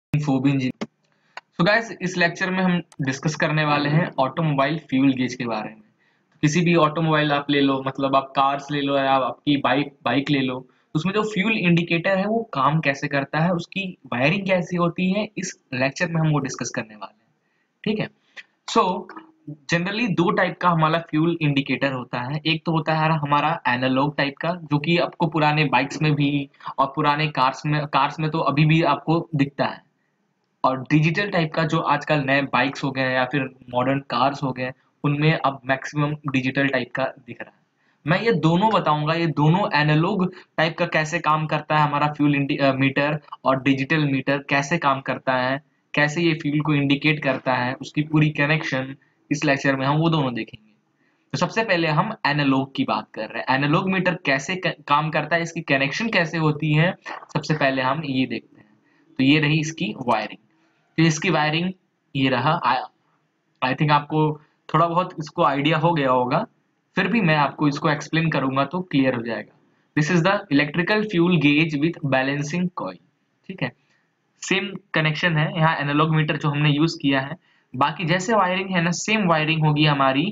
Fob engineer. So guys, इस lecture में हम डिस्कस करने वाले हैं ऑटोमोबाइल फ्यूल गेज के बारे में। किसी भी ऑटोमोबाइल आप ले लो, मतलब आप कार्स ले लो या आपकी बाइक ले लो, उसमें जो फ्यूल इंडिकेटर है वो काम कैसे करता है, उसकी वायरिंग कैसी होती है, इस लेक्चर में हम वो डिस्कस करने वाले हैं। ठीक है। सो जनरली दो टाइप का हमारा फ्यूल इंडिकेटर होता है। एक तो होता है हमारा एनालॉग टाइप का, जो कि आपको पुराने बाइक्स में भी और पुराने कार्स में तो अभी भी आपको दिखता है। और डिजिटल टाइप का जो आजकल नए बाइक्स हो गए या फिर मॉडर्न कार्स हो गए, उनमें अब मैक्सिमम डिजिटल टाइप का दिख रहा है। मैं ये दोनों बताऊंगा, ये दोनों एनालॉग टाइप का कैसे काम करता है हमारा फ्यूल मीटर, और डिजिटल मीटर कैसे काम करता है, कैसे ये फ्यूल को इंडिकेट करता है, उसकी पूरी कनेक्शन इस लेक्चर में हम वो दोनों देखेंगे। तो सबसे पहले हम एनालॉग की बात कर रहे हैं। एनालॉग मीटर कैसे काम करता है, इसकी कनेक्शन कैसे होती है, सबसे पहले हम ये देखते हैं। तो ये रही इसकी वायरिंग। तो इसकी वायरिंग ये रहा। आई थिंक आपको थोड़ा बहुत इसको आइडिया हो गया होगा, फिर भी मैं आपको इसको एक्सप्लेन करूंगा तो क्लियर हो जाएगा। This is the electrical fuel gauge with balancing coil. ठीक है, सेम कनेक्शन है यहाँ एनालॉग मीटर जो हमने यूज किया है। बाकी जैसे वायरिंग है ना, सेम वायरिंग होगी हमारी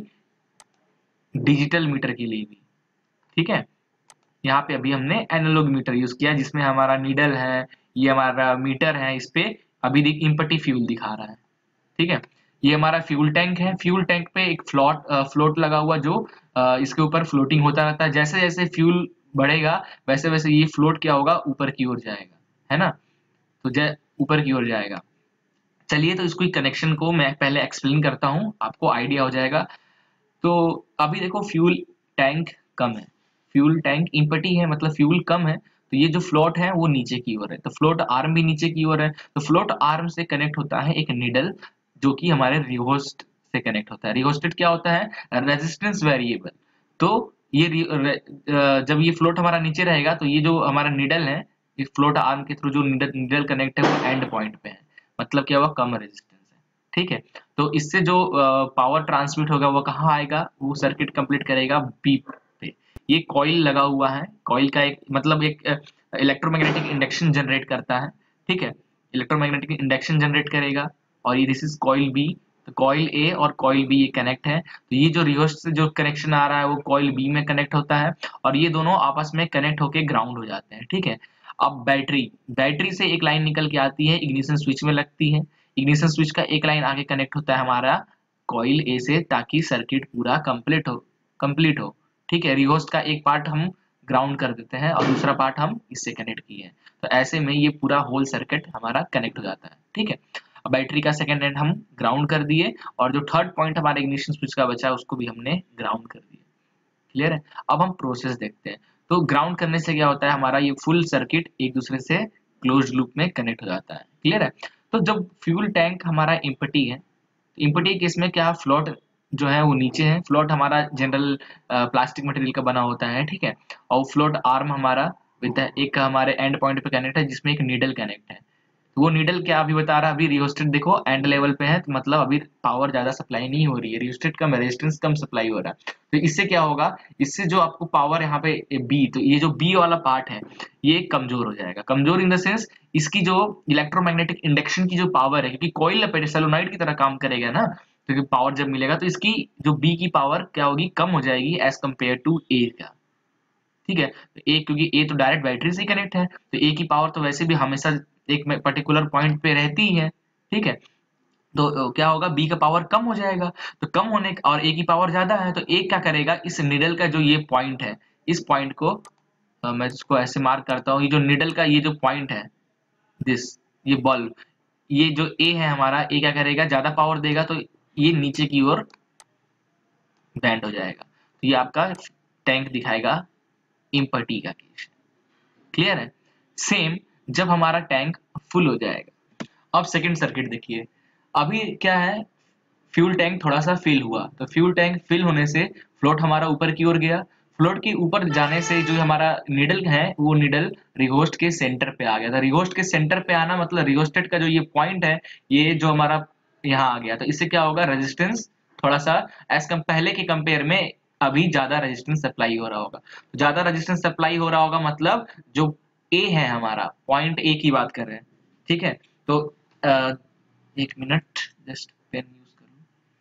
डिजिटल मीटर के लिए भी। ठीक है, यहाँ पे अभी हमने एनालॉग मीटर यूज किया जिसमें हमारा नीडल है, ये हमारा मीटर है, इस पे अभी इम्पटी फ्यूल दिखा रहा है। ठीक है, ये हमारा फ्यूल टैंक है। फ्यूल टैंक पे एक फ्लोट लगा हुआ जो इसके ऊपर फ्लोटिंग होता रहता है। जैसे जैसे फ्यूल बढ़ेगा वैसे वैसे ये फ्लोट क्या होगा, ऊपर की ओर जाएगा, है ना। तो ऊपर की ओर जाएगा। चलिए, तो इसको कनेक्शन को मैं पहले एक्सप्लेन करता हूँ, आपको आइडिया हो जाएगा। तो अभी देखो, फ्यूल टैंक कम है, फ्यूल टैंक इम्पटी है, मतलब फ्यूल कम है। तो ये जो फ्लोट है वो नीचे की ओर है, तो फ्लोट आर्म भी नीचे की ओर है। तो फ्लोट आर्म से कनेक्ट होता है एक निडल, जो कि हमारे रिहोस्ट से कनेक्ट होता है। रिहोस्टेट क्या होता है, रेजिस्टेंस वेरिएबल। तो ये जब ये फ्लोट हमारा नीचे रहेगा तो ये जो हमारा निडल है, इस फ्लोट आर्म के थ्रू जो निडल कनेक्ट है वो एंड पॉइंट पे है, मतलब क्या हुआ, कम रेजिस्टेंस है। ठीक है, तो इससे जो पावर ट्रांसमिट होगा वो कहाँ आएगा, वो सर्किट कंप्लीट करेगा बी पे। ये कॉइल लगा हुआ है, कॉइल का एक मतलब एक इलेक्ट्रोमैग्नेटिक इंडक्शन जनरेट करता है। ठीक है, इलेक्ट्रोमैग्नेटिक इंडक्शन जनरेट करेगा। और ये दिस इज कॉइल बी। तो कॉइल ए और कॉइल बी ये कनेक्ट है। तो ये जो रिवर्स से जो कनेक्शन आ रहा है वो कॉइल बी में कनेक्ट होता है, और ये दोनों आपस में कनेक्ट होके ग्राउंड हो जाते हैं। ठीक है, अब बैटरी बैटरी से एक लाइन निकल के आती है, इग्निशन स्विच में लगती है। इग्निशन स्विच का एक लाइन आगे कनेक्ट होता है हमारा कॉइल ए से, ताकि सर्किट पूरा कंप्लीट हो। ठीक है, रिहोस्ट का एक पार्ट हम ग्राउंड कर देते हैं और दूसरा पार्ट हम इससे कनेक्ट किए हैं। तो ऐसे में ये पूरा होल सर्किट हमारा कनेक्ट हो जाता है। ठीक है, अब बैटरी का सेकंड एंड हम ग्राउंड कर दिए, और जो थर्ड पॉइंट हमारे इग्निशन स्विच का बचा उसको भी हमने ग्राउंड कर दिया। क्लियर है। अब हम प्रोसेस देखते हैं। तो ग्राउंड करने से क्या होता है, हमारा ये फुल सर्किट एक दूसरे से क्लोज लूप में कनेक्ट हो जाता है। क्लियर है। तो जब फ्यूल टैंक हमारा इम्पटी है, तो इम्पटी केस में क्या, फ्लोट जो है वो नीचे है। फ्लोट हमारा जनरल प्लास्टिक मटेरियल का बना होता है। ठीक है, और फ्लोट आर्म हमारा विद एक हमारे एंड पॉइंट पे कनेक्ट है, जिसमें एक नीडल कनेक्ट है। तो वो नीडल क्या अभी बता रहा है, अभी रियोस्टेट देखो एंड लेवल पे है, तो मतलब अभी पावर ज्यादा सप्लाई नहीं हो रही है, रियोस्टेट कम, रेजिस्टेंस कम सप्लाई हो रहा है। तो इससे क्या होगा, इससे जो आपको पावर यहाँ पे बी, तो ये जो बी वाला पार्ट है ये कमजोर हो जाएगा। कमजोर इन द सेंस, इसकी जो इलेक्ट्रोमैग्नेटिक इंडक्शन की जो पावर है, क्योंकि कॉइल लपेटे सोलेनोइड की तरह काम करेगा ना, तो पावर जब मिलेगा तो इसकी जो बी की पावर क्या होगी, कम हो जाएगी एज कम्पेयर टू ए का। ठीक है, तो ए, क्योंकि ए तो डायरेक्ट बैटरी से कनेक्ट है, तो ए की पावर तो वैसे भी हमेशा एक पर्टिकुलर पॉइंट पे रहती ही है। ठीक है, तो क्या होगा, बी का पावर कम हो जाएगा। तो कम होने और ए की पावर ज्यादा है, तो ए क्या करेगा, इस निडल का जो ये पॉइंट है, इस पॉइंट को मैं इसको ऐसे मार्क करता हूँ, ये जो निडल का ये जो पॉइंट है, दिस, ये बल्ब, ये जो ए है हमारा, ए क्या करेगा, ज्यादा पावर देगा, तो ये नीचे की ओर बैंड हो जाएगा। तो ये आपका टैंक दिखाएगा इम्पटी का केस। क्लियर है। सेम जब हमारा टैंक फुल हो जाएगा, अब सेकंड सर्किट देखिए। अभी क्या है, फ्यूल टैंक थोड़ा सा फिल हुआ, तो फ्यूल टैंक फिल होने से फ्लोट हमारा ऊपर की ओर गया। फ्लोट के ऊपर जाने से जो हमारा निडल है वो निडल रिहोस्ट के सेंटर पे आ गया था। रिहोस्ट के सेंटर पे आना मतलब रिहोस्टेट का जो ये पॉइंट है, ये जो हमारा यहाँ आ गया, तो इससे क्या होगा, रेजिस्टेंस थोड़ा सा एज कम पहले के कंपेयर में अभी ज्यादा रेजिस्टेंस सप्लाई हो रहा होगा। तो ज्यादा रेजिस्टेंस सप्लाई हो रहा होगा, मतलब जो ए है हमारा पॉइंट ए की बात कर रहे हैं। ठीक है, तो एक मिनट, जस्ट पेन यूज करूँ।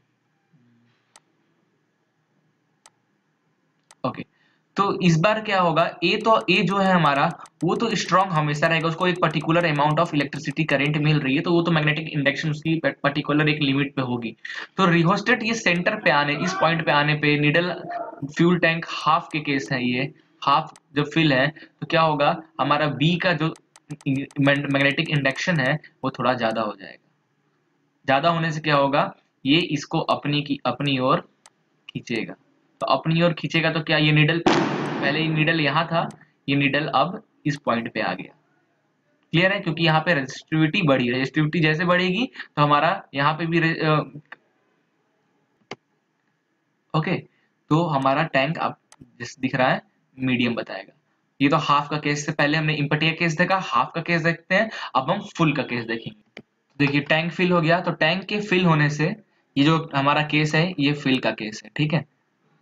ओके, तो इस बार क्या होगा, ए जो है हमारा, वो तो स्ट्रांग हमेशा रहेगा, उसको एक particular amount of electricity current मिल रही है, तो वो तो मैग्नेटिक इंडक्शन उसकी पर्टिकुलर एक लिमिट पे होगी। तो रिहोस्टेट ये सेंटर पे आने, इस पॉइंट पे आने पे निडल फ्यूल टैंक हाफ के केस है, ये हाफ जब फिल है तो क्या होगा, हमारा बी का जो मैग्नेटिक इंडक्शन है वो थोड़ा ज्यादा हो जाएगा। ज्यादा होने से क्या होगा, ये इसको अपनी ओर खींचेगा। तो अपनी ओर खींचेगा तो क्या, ये निडल, पहले ये निडल यहाँ था, ये निडल अब इस पॉइंट पे आ गया। क्लियर है, क्योंकि यहाँ पे रेजिस्टिविटी बढ़ी, रेजिस्टिविटी जैसे बढ़ेगी तो हमारा यहाँ पे भी ओके, तो हमारा टैंक अब जैसे दिख रहा है मीडियम बताएगा। ये तो हाफ का केस से, पहले हमने इम्पटी का केस देखा, हाफ का केस देखते हैं, अब हम फुल का केस देखेंगे। देखिए टैंक फिल हो गया, तो टैंक के फिल होने से ये जो हमारा केस है ये फिल का केस है, ठीक है।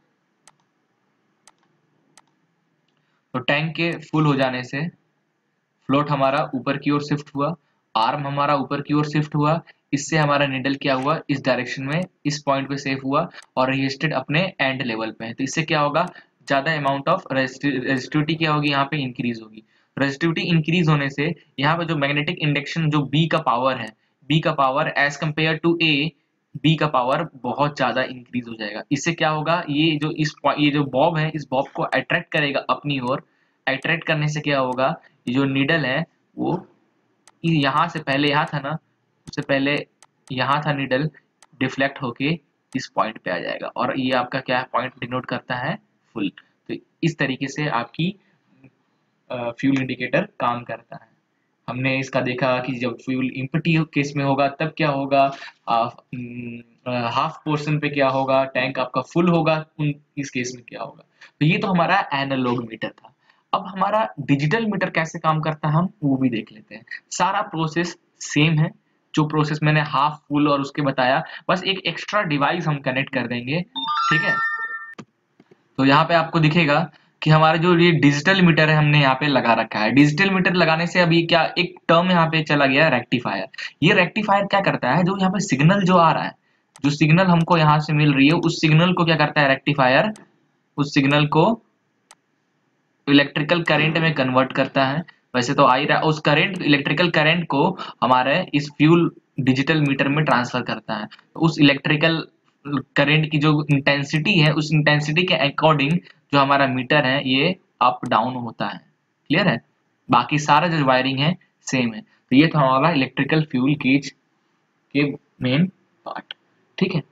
तो टैंक के फुल हो जाने से फ्लोट हमारा ऊपर की ओर शिफ्ट हुआ, आर्म हमारा ऊपर की ओर शिफ्ट हुआ, इससे हमारा निडल क्या हुआ, इस डायरेक्शन में इस पॉइंट पे सेफ हुआ और रेजिस्टेड अपने एंड लेवल पे है। तो इससे क्या होगा, ज्यादा अमाउंट ऑफ रेजिस्टिविटी क्या होगी, यहाँ पे इंक्रीज होगी। रेजिस्टिविटी इंक्रीज होने से यहाँ पे जो मैग्नेटिक इंडक्शन जो बी का पावर है, बी का power as compare to A, B का पावर बहुत ज्यादा इंक्रीज हो जाएगा। इससे क्या होगा, ये जो बॉब है, इस बॉब को अट्रैक्ट करेगा अपनी ओर। अट्रैक्ट करने से क्या होगा, ये जो नीडल है वो यहाँ से पहले यहाँ था ना, उससे पहले यहाँ था नीडल, डिफ्लेक्ट होके इस पॉइंट पे आ जाएगा और ये आपका क्या पॉइंट डिनोट करता है, फुल। तो इस तरीके से आपकी फ्यूल इंडिकेटर काम करता है। हमने इसका देखा कि जब फ्यूल इम्पटी केस में होगा तब क्या होगा, हाफ पोर्शन पे क्या होगा, टैंक आपका फुल होगा, इस केस में क्या होगा। तो ये तो हमारा एनालॉग मीटर था। अब हमारा डिजिटल मीटर कैसे काम करता है, हम वो भी देख लेते हैं। सारा प्रोसेस सेम है, जो प्रोसेस मैंने हाफ फुल और उसके बताया, बस एक एक्स्ट्रा डिवाइस हम कनेक्ट कर देंगे, ठीक है। तो यहाँ पे आपको दिखेगा कि हमारा जो ये डिजिटल मीटर है हमने यहाँ पे लगा रखा है। डिजिटल मीटर लगाने से अभी क्या एक टर्म यहाँ पे चला गया, रेक्टिफायर। ये रेक्टिफायर क्या करता है, जो यहाँ पे सिग्नल जो आ रहा है, जो सिग्नल हमको यहाँ से मिल रही है, उस सिग्नल को क्या करता है रेक्टिफायर, उस सिग्नल को इलेक्ट्रिकल करंट में कन्वर्ट करता है। वैसे तो आ ही रहा, उस करंट, इलेक्ट्रिकल करंट को हमारे इस फ्यूल डिजिटल मीटर में ट्रांसफर करता है। तो उस इलेक्ट्रिकल करंट की जो इंटेंसिटी है, उस इंटेंसिटी के अकॉर्डिंग जो हमारा मीटर है ये अप डाउन होता है। क्लियर है, बाकी सारा जो वायरिंग है सेम है। तो ये था हमारा इलेक्ट्रिकल फ्यूल गेज के मेन पार्ट, ठीक है।